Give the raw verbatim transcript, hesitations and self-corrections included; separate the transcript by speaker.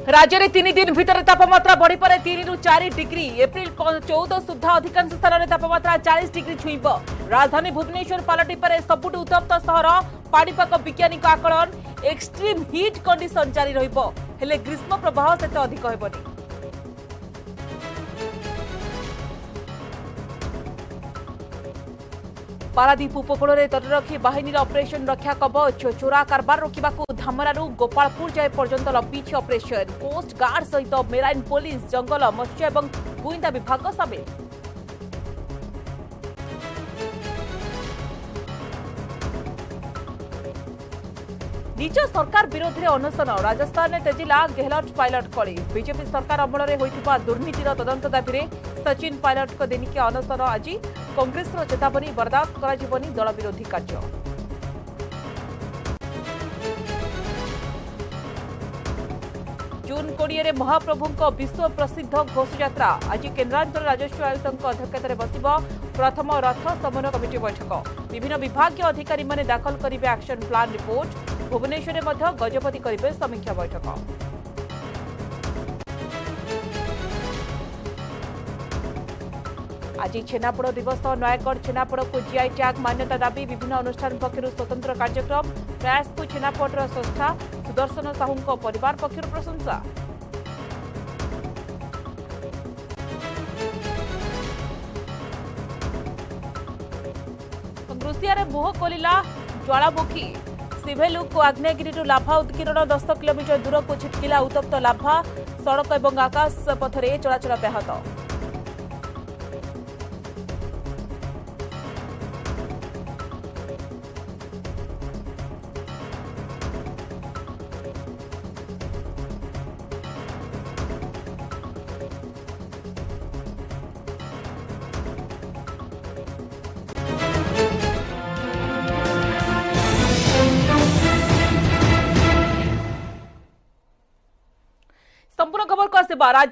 Speaker 1: राज्य में तीन दिन भितर तापमात्रा बढ़ी पारे तीन रु चार डिग्री एप्रिल चौदह सुधा अधिकांश स्थान में तापमात्रा चालीस डिग्री छुईब। राजधानी भुवनेश्वर पलटि पारे सबुठु उत्तप्त सहर। पाणीपाग वैज्ञानिक आकलन एक्सट्रीम हिट कंडीशन जारी रहिबो, हेले ग्रीष्म प्रवाह सेते अधिक हेबनी। पारादीप उपकूल में तटरक्षी बाहिनी ऑपरेशन रक्षा कवच चोरा कारबार रोकवा धामरारू गोपालपुर जाए पर्यंत लंबी ऑपरेशन। कोस्ट गार्ड सहित मेराइन पुलिस जंगल मत्स्य और गुइंदा विभाग सामिल। निज सरकार विरोध में अनशन राजस्थान में तेजिला गेहलोत पायलट कली। बीजेपी सरकार अमल में होइतिबा दुर्नीतिर तदंत दाबी सचिन पायलट दिनिकिया अनशन आज। कांग्रेस चेतावनी बर्दास्त कराजिबनी दल विरोधी कार्य। जून कोड़े में महाप्रभु विश्व प्रसिद्ध घोषयात्रा आज केन्द्रांचल राजस्व आयुक्त अध्यक्षतार बसिब प्रथम रथ समन्वय कमिटी बैठक। विभिन्न विभाग अधिकारी माने दाखल करेंगे एक्शन प्लान रिपोर्ट। भुवनेश्वर में गजपति करेंगे समीक्षा बैठक। आज छेनापोड़ दिवस नयागढ़ छेनापोड़ को जीआई टैग मान्यता दाबी। विभिन्न अनुष्ठान पक्षर स्वतंत्र कार्यक्रम। प्रयास को छेनापोड़ स्रष्टा सुदर्शन साहू परिवार पक्षर प्रशंसा। रुषिया मुह खोलिला ज्वालामुखी। सिभेलु को आग्नेयगिरी लाभा उत्कीर्ण दस किलोमीटर दूर को छिटकिला उत्तप्त लाभा। सड़क और आकाश पथरे चलाचल ब्याहत। संपूर्ण खबर को आसिबा।